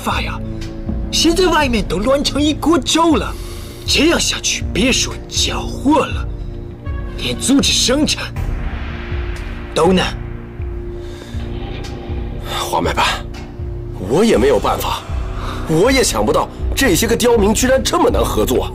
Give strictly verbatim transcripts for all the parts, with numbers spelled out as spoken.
法呀！现在外面都乱成一锅粥了，这样下去，别说交货了，连组织生产都难。 黄买办，我也没有办法，我也想不到这些个刁民居然这么难合作。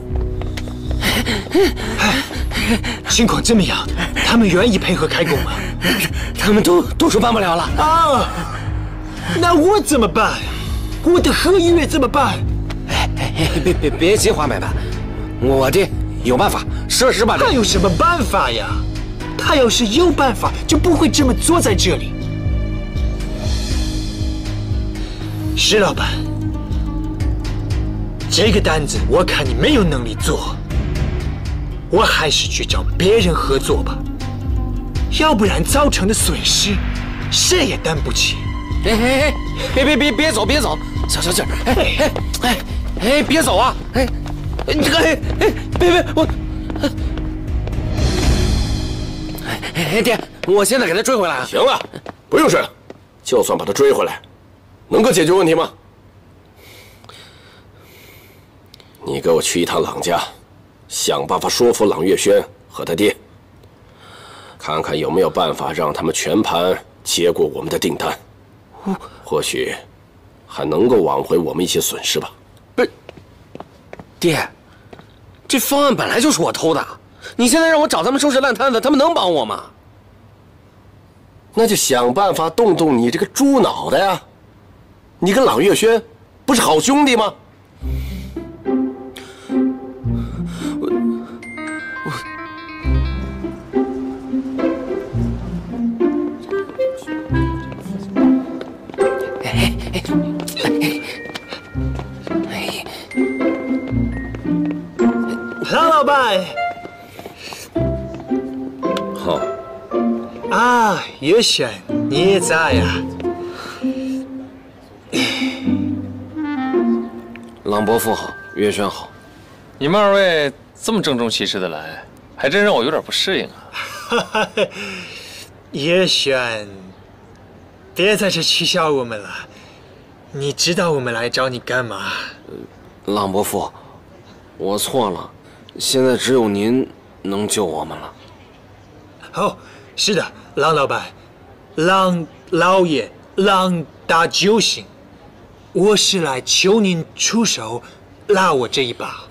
哎，情况怎么样？他们愿意配合开工吗？ 他们都都说办不了了啊！那我怎么办？我的合约怎么办？ 哎哎，别别别急，黄买办，我的有办法，说实话。 他有什么办法呀？他要是有办法，就不会这么坐在这里。石老板，这个单子我看你没有能力做，我还是去找别人合作吧，要不然造成的损失谁也担不起。 哎哎哎，别别别别走别走，小小劲儿，哎哎哎哎，别走啊！哎，你这个哎哎，别别我，哎哎哎爹，我现在给他追回来啊！ 行了，不用追了，就算把他追回来，能够解决问题吗？你给我去一趟朗家，想办法说服朗月轩和他爹，看看有没有办法让他们全盘接过我们的订单。或许还能够挽回我们一些损失吧。 不是，爹，这方案本来就是我偷的，你现在让我找他们收拾烂摊子，他们能帮我吗？ 那就想办法动动你这个猪脑袋呀！你跟朗月轩不是好兄弟吗？我我。 唐老板， 好啊，月轩，你也在呀？ 朗伯父好，月轩好， 你们二位这么郑重其事的来，还真让我有点不适应啊。 月轩，别在这取笑我们了，你知道我们来找你干嘛？ 朗伯父，我错了，现在只有您能救我们了。 哦，是的，郎老板，郎老爷，郎大救星，我是来求您出手拉我这一把。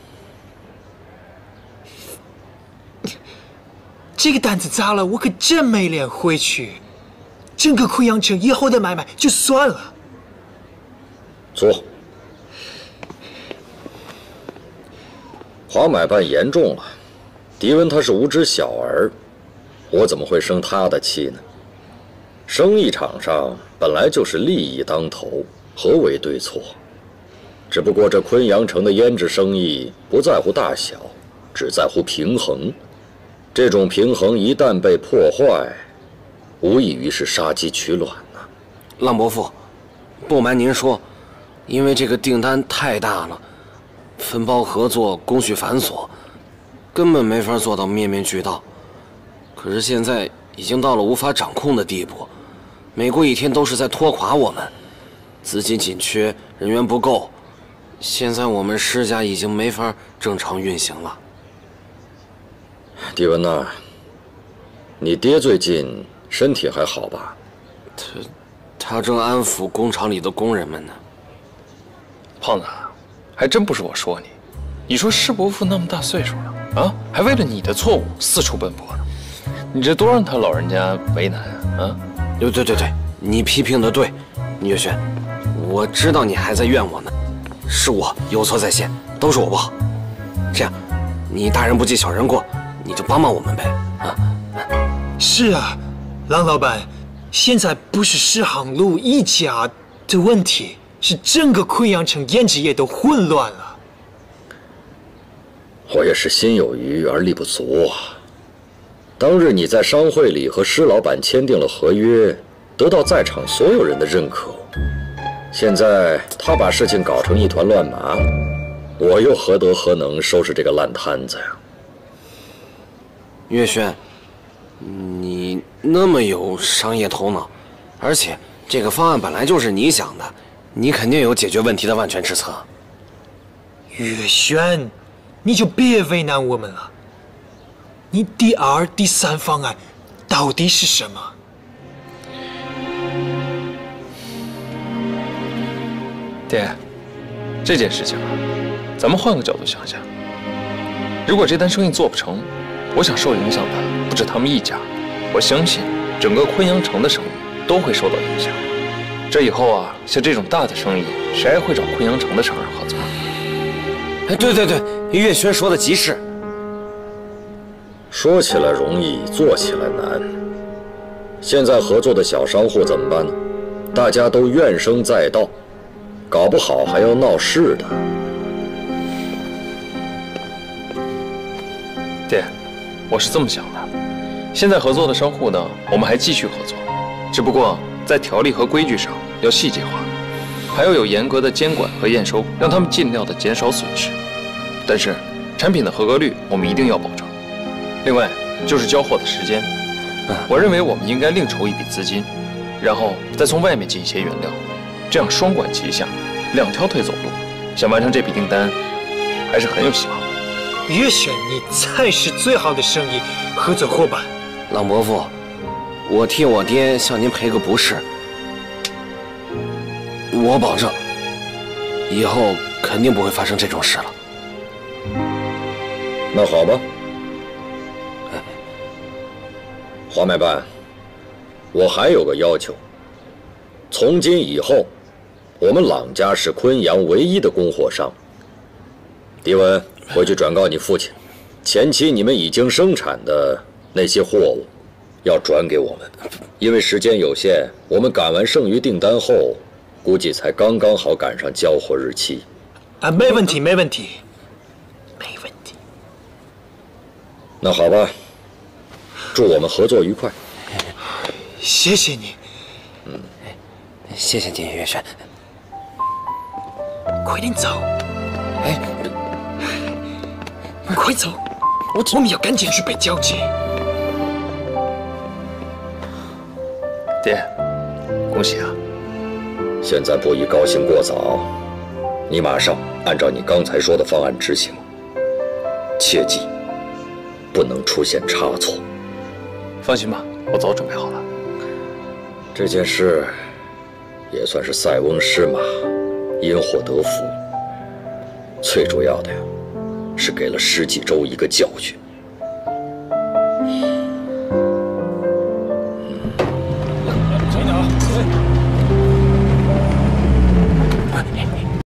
这个单子砸了，我可真没脸回去。整个溃阳城以后的买卖就算了。 坐。华买办严重了，迪文他是无知小儿，我怎么会生他的气呢？生意场上本来就是利益当头，何为对错？只不过这昆阳城的胭脂生意不在乎大小，只在乎平衡。这种平衡一旦被破坏，无异于是杀鸡取卵呐。 浪伯父，不瞒您说，因为这个订单太大了，分包合作工序繁琐，根本没法做到面面俱到。可是现在已经到了无法掌控的地步，每过一天都是在拖垮我们，资金紧缺，人员不够，现在我们施家已经没法正常运行了。 迪文呐，你爹最近身体还好吧？ 他他正安抚工厂里的工人们呢。 胖子，还真不是我说你，你说施伯父那么大岁数了啊，还为了你的错误四处奔波呢，你这多让他老人家为难啊！啊， 对对对对，你批评的对，月轩，我知道你还在怨我呢，是我有错在先，都是我不好。这样，你大人不计小人过，你就帮帮我们呗啊！ 是啊，郎老板，现在不是石航路一家的问题，是整个昆阳城胭脂业都混乱了。 我也是心有余而力不足啊。当日你在商会里和施老板签订了合约，得到在场所有人的认可。现在他把事情搞成一团乱麻，我又何德何能收拾这个烂摊子呀？ 月轩，你那么有商业头脑，而且这个方案本来就是你想的， 你肯定有解决问题的万全之策。 月轩，你就别为难我们了。你第二、第三方案到底是什么？ 爹，这件事情啊，咱们换个角度想想。如果这单生意做不成，我想受影响的不止他们一家，我相信整个昆阳城的生意都会受到影响。这以后啊，像这种大的生意，谁还会找昆阳城的商人合作？ 哎，对对对，月轩说的极是。 说起来容易，做起来难。现在合作的小商户怎么办呢？大家都怨声载道，搞不好还要闹事的。 爹，我是这么想的，现在合作的商户呢，我们还继续合作，只不过在条例和规矩上要细节化，还要有严格的监管和验收，让他们尽量的减少损失。但是产品的合格率我们一定要保证。另外就是交货的时间，我认为我们应该另筹一笔资金，然后再从外面进一些原料，这样双管齐下，两条腿走路，想完成这笔订单还是很有希望。 月轩，你才是最好的生意合作伙伴。 郎伯父，我替我爹向您赔个不是，我保证，以后肯定不会发生这种事了。 那好吧。花麦办，我还有个要求，从今以后，我们朗家是昆阳唯一的供货商。狄文，回去转告你父亲，前期你们已经生产的那些货物，要转给我们，因为时间有限，我们赶完剩余订单后，估计才刚刚好赶上交货日期。 啊，没问题，没问题，没问题。 那好吧。祝我们合作愉快。 谢谢你。 嗯，谢谢您，月轩。 快点走。 哎， 快走！我我们要赶紧去北交接。 爹，恭喜啊！ 现在不宜高兴过早，你马上按照你刚才说的方案执行，切记不能出现差错。 放心吧，我早准备好了。 这件事也算是塞翁失马，因祸得福。最主要的呀，是给了施济州一个教训。